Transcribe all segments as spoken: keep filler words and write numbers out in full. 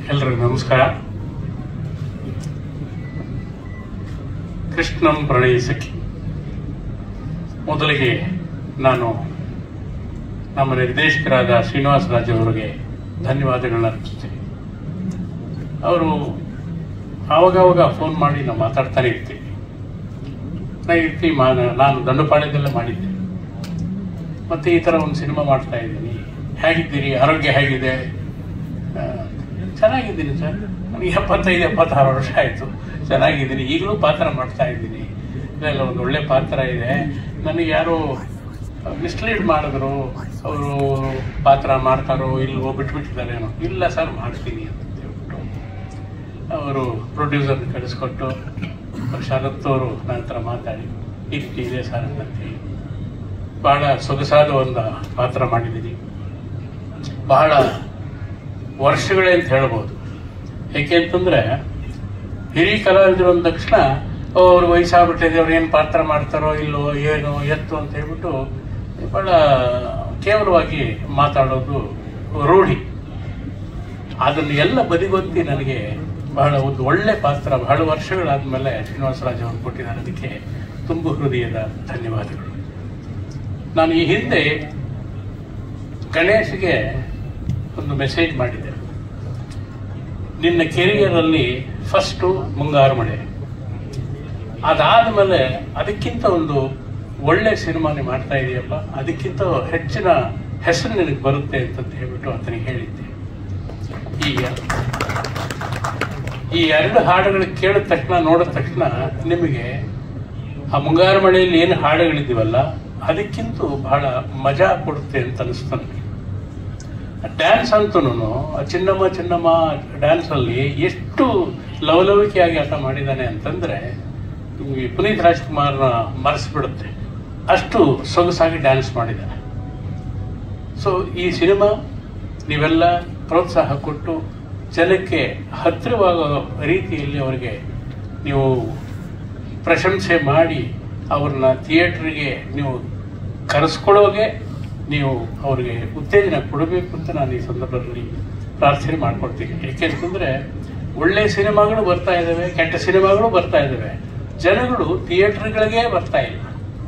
ಎಲ್ರಿಗೂ ನಮಸ್ಕಾರ. ಕೃಷ್ಣಂ ಪ್ರಣಯಿಸಖಿ. ಮೊದಲಿಗೆ ನಾನು ನಮ್ಮ ನಿರ್ದೇಶಕರಾದ ಶ್ರೀನಿವಾಸ ರಾಜ್ ಅವರಿಗೆ ಧನ್ಯವಾದಗಳನ್ನ ಅರ್ಪಿಸ್ತೀನಿ. ಅವರು ಆವಾಗವಾಗ ಫೋನ್ ಮಾಡಿ ನಾವು ಮಾತಾಡ್ತಾನೆ ಇರ್ತೀವಿ. ನಾ ಇರ್ತೀವಿ ಮಾ ನಾನು ದಂಡುಪಾಳ್ಯದಲ್ಲೇ ಮಾಡಿದ್ದೆ. ಮತ್ತೆ ಈ ಥರ ಒಂದು ಸಿನಿಮಾ ಮಾಡ್ತಾ ಇದ್ದೀನಿ, ಹೇಗಿದ್ದೀರಿ, ಆರೋಗ್ಯ ಹೇಗಿದೆ? ಚೆನ್ನಾಗಿದ್ದೀನಿ ಸರ್, ನನಗೆ ಎಪ್ಪತ್ತೈದು ಎಪ್ಪತ್ತಾರು ವರ್ಷ ಆಯಿತು, ಚೆನ್ನಾಗಿದ್ದೀನಿ, ಈಗಲೂ ಪಾತ್ರ ಮಾಡ್ತಾ ಇದ್ದೀನಿ, ಇದೆಲ್ಲ ಒಂದು ಒಳ್ಳೆ ಪಾತ್ರ ಇದೆ. ನನಗೆ ಯಾರೋ ಮಿಸ್ಲೀಡ್ ಮಾಡಿದ್ರು, ಅವರು ಪಾತ್ರ ಮಾಡ್ತಾರೋ ಇಲ್ವೋ ಬಿಟ್ಬಿಟ್ಟಿದ್ದಾರೇನೋ. ಇಲ್ಲ ಸರ್ ಮಾಡ್ತೀನಿ ಅಂತ ಹೇಳ್ಬಿಟ್ಟು ಅವರು ಪ್ರೊಡ್ಯೂಸರ್ನ ಕಳಿಸ್ಕೊಟ್ಟು ಶರತ್ ಅವರು ನಂತರ ಮಾತಾಡಿ ಈ ರೀತಿ ಇದೆ ಸರ್ ಅಂತಂತೇಳಿ ಬಹಳ ಸೊಗಸಾದ ಒಂದು ಪಾತ್ರ ಮಾಡಿದ್ದೀನಿ. ಬಹಳ ವರ್ಷಗಳೇ ಅಂತ ಹೇಳ್ಬೋದು. ಏಕೆ ಅಂತಂದ್ರೆ ಹಿರಿಯ ಕಲಾವಿದರು ಅಂದ ತಕ್ಷಣ ಅವ್ರು ವಯಸ್ಸಾಗ್ಬಿಟ್ಟಿದೆ, ಅವ್ರು ಏನು ಪಾತ್ರ ಮಾಡ್ತಾರೋ ಇಲ್ಲೋ ಏನು ಎತ್ತು ಅಂತ ಹೇಳ್ಬಿಟ್ಟು ಬಹಳ ಕೇವಲವಾಗಿ ಮಾತಾಡೋದು ರೂಢಿ. ಅದನ್ನು ಎಲ್ಲ ಬದಿಗೊತ್ತಿ ನನಗೆ ಬಹಳ ಒಂದು ಒಳ್ಳೆ ಪಾತ್ರ ಬಹಳ ವರ್ಷಗಳಾದ್ಮೇಲೆ ಶ್ರೀನಿವಾಸ ರಾಜ್ ಅವರು ಕೊಟ್ಟಿದ್ದಾರೆ. ಅದಕ್ಕೆ ತುಂಬು ಹೃದಯದ ಧನ್ಯವಾದಗಳು. ನಾನು ಈ ಹಿಂದೆ ಗಣೇಶ್ಗೆ ಒಂದು ಮೆಸೇಜ್ ಮಾಡಿದೆ, ನಿನ್ನ ಕೆರಿಯರಲ್ಲಿ ಫಸ್ಟು ಮುಂಗಾರು ಮಳೆ, ಅದಾದ್ಮೇಲೆ ಅದಕ್ಕಿಂತ ಒಂದು ಒಳ್ಳೆ ಸಿನಿಮಾನೇ ಮಾಡ್ತಾ ಇದೆಯಪ್ಪ, ಅದಕ್ಕಿಂತ ಹೆಚ್ಚಿನ ಹೆಸರು ನಿನಗೆ ಬರುತ್ತೆ ಅಂತಂತ ಹೇಳ್ಬಿಟ್ಟು ಆತನಿಗೆ ಹೇಳಿದ್ದೆ. ಈ ಈ ಎರಡು ಹಾಡುಗಳು ಕೇಳಿದ ತಕ್ಷಣ ನೋಡಿದ ತಕ್ಷಣ ನಿಮಗೆ ಆ ಮುಂಗಾರು ಮಳೆಯಲ್ಲಿ ಏನು ಹಾಡುಗಳಿದ್ದೀವಲ್ಲ ಅದಕ್ಕಿಂತ ಬಹಳ ಮಜಾ ಕೊಡುತ್ತೆ ಅಂತ ಅನಿಸ್ತು ನನಗೆ. ಡ್ಯಾನ್ಸ್ ಅಂತೂ ಚಿನ್ನಮ್ಮ ಚಿನ್ನಮ್ಮ ಡ್ಯಾನ್ಸ್ ಅಲ್ಲಿ ಎಷ್ಟು ಲವಲವಿಕೆಯಾಗಿ ಆಟ ಮಾಡಿದ್ದಾನೆ ಅಂತಂದ್ರೆ ಪುನೀತ್ ರಾಜ್ಕುಮಾರ್ನ ಮರೆಸಿಬಿಡುತ್ತೆ, ಅಷ್ಟು ಸೊಗಸಾಗಿ ಡ್ಯಾನ್ಸ್ ಮಾಡಿದ್ದಾನೆ. ಸೊ ಈ ಸಿನಿಮಾ ನೀವೆಲ್ಲ ಪ್ರೋತ್ಸಾಹ ಕೊಟ್ಟು ಜನಕ್ಕೆ ಹತ್ತಿರವಾಗೋ ರೀತಿಯಲ್ಲಿ ಅವರಿಗೆ ನೀವು ಪ್ರಶಂಸೆ ಮಾಡಿ ಅವ್ರನ್ನ ಥಿಯೇಟ್ರಿಗೆ ನೀವು ಕರೆಸ್ಕೊಳ್ಳೋಗೆ ನೀವು ಅವ್ರಿಗೆ ಉತ್ತೇಜನ ಕೊಡಬೇಕು ಅಂತ ನಾನು ಈ ಸಂದರ್ಭದಲ್ಲಿ ಪ್ರಾರ್ಥನೆ ಮಾಡ್ಕೊಳ್ತೀನಿ. ಏಕೆಂತಂದ್ರೆ ಒಳ್ಳೆ ಸಿನಿಮಾಗಳು ಬರ್ತಾ ಇದ್ದಾವೆ, ಕೆಟ್ಟ ಸಿನಿಮಾಗಳು ಬರ್ತಾ ಇದ್ದಾವೆ, ಜನಗಳು ಥಿಯೇಟರ್ಗಳಿಗೆ ಬರ್ತಾ ಇಲ್ಲ.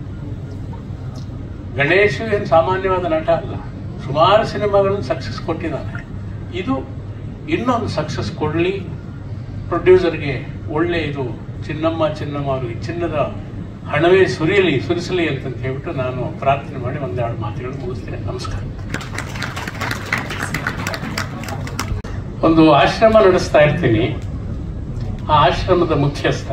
ಗಣೇಶ್ ಏನು ಸಾಮಾನ್ಯವಾದ ನಟ ಅಲ್ಲ, ಸುಮಾರು ಸಿನಿಮಾಗಳನ್ನು ಸಕ್ಸಸ್ ಕೊಟ್ಟಿದ್ದಾನೆ. ಇದು ಇನ್ನೊಂದು ಸಕ್ಸಸ್ ಕೊಡಲಿ, ಪ್ರೊಡ್ಯೂಸರ್ಗೆ ಒಳ್ಳೆ ಇದು ಚಿನ್ನಮ್ಮ ಚಿನ್ನಮ್ಮ ಅವರಿಗೆ ಚಿನ್ನದ ಹಣವೇ ಸುರಿಯಲಿ ಸುರಿಸಲಿ ಅಂತಂತ ಹೇಳ್ಬಿಟ್ಟು ನಾನು ಪ್ರಾರ್ಥನೆ ಮಾಡಿ ಒಂದೆರಡು ಮಾತುಗಳು ಮುಗಿಸ್ತೇನೆ. ನಮಸ್ಕಾರ. ಒಂದು ಆಶ್ರಮ ನಡೆಸ್ತಾ ಇರ್ತೀನಿ. ಆ ಆಶ್ರಮದ ಮುಖ್ಯಸ್ಥ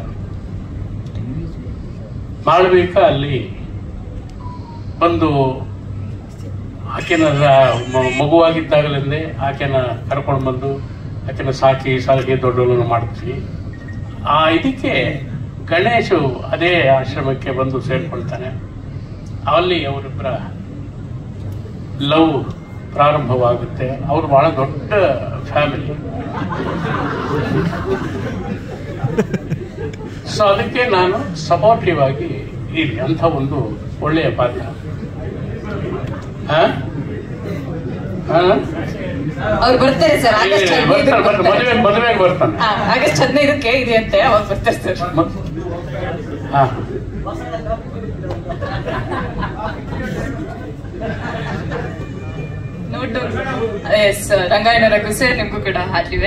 ಮಾಳವಿಕ ಅಲ್ಲಿ ಬಂದು ಆಕೆನ ಮಗುವಾಗಿದ್ದಾಗಲಿಂದೇ ಆಕೆನ ಕರ್ಕೊಂಡು ಬಂದು ಆಕೆನ ಸಾಕಿ ಸಾಕಿ ದೊಡ್ಡವರನ್ನು ಮಾಡ್ತೀವಿ. ಆ ಇದಕ್ಕೆ ಗಣೇಶು ಅದೇ ಆಶ್ರಮಕ್ಕೆ ಬಂದು ಸೇರ್ಕೊಳ್ತಾನೆ. ಅಲ್ಲಿ ಅವರಿಬ್ಬರ ಲವ್ ಪ್ರಾರಂಭವಾಗುತ್ತೆ. ಅವರು ಬಹಳ ದೊಡ್ಡ ಫ್ಯಾಮಿಲಿ. ಸೊ ಅದಕ್ಕೆ ನಾನು ಸಪೋರ್ಟಿವ್ ಆಗಿ ಇರಿ ಅಂತ ಒಂದು ಒಳ್ಳೆಯ ಪಾತ್ರ. ಅವ್ರು ಬರ್ತಾರೆ ಸರ್, ಮದುವೆ ಮದುವೆಗೆ ಬರ್ತಾನೆ. ಆಗಸ್ಟ್ ಹದಿನೈದಕ್ಕೆ ಇದೆ ಅಂತೆ, ಅವಾಗ ಬರ್ತಾರೆ ಸರ್. ಹಾ note yes Rangayana Raghu sir, ನಿಮ್ಗೂ ಕೂಡ ಹಾಕಿದೆ.